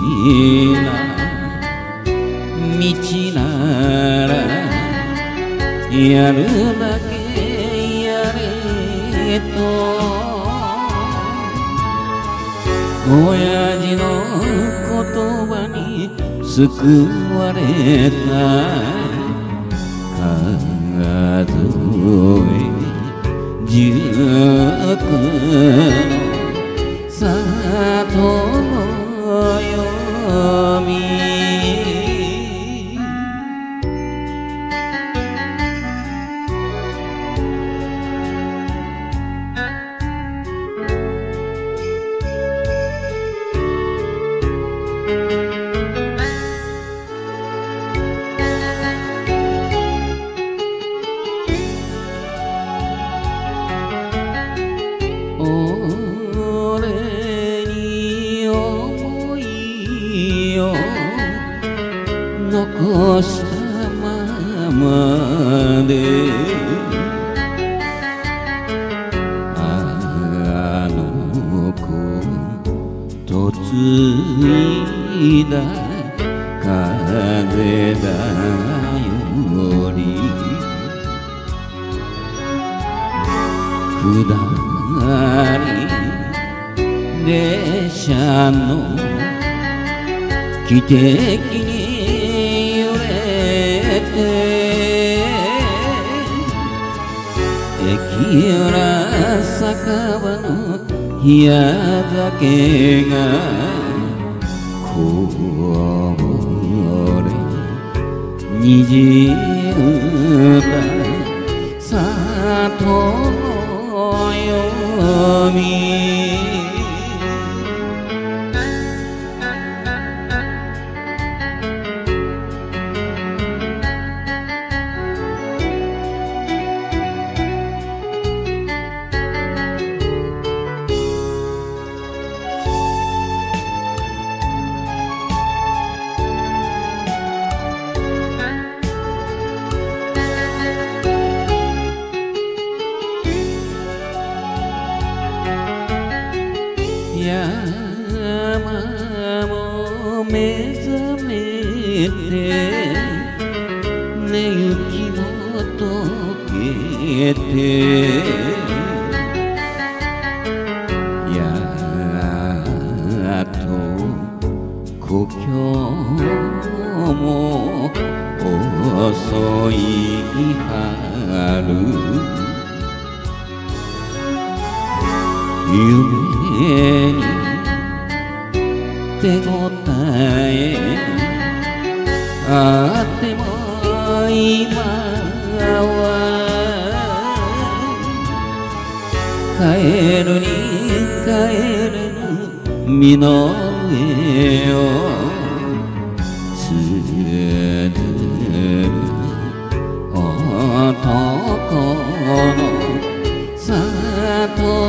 な道ならやるだけやれと親父の言葉に救われた数え19の里のよみ俺に思いを残したままであの子とついだ風だより下り列車の汽笛に揺れて駅裏酒場の冷や酒がこぼれにじんだ里のよみ山も目覚めて寝雪も溶けてやっと故郷も遅い春夢に手応えあっても今は帰るに帰れぬ身の上をつづる男の里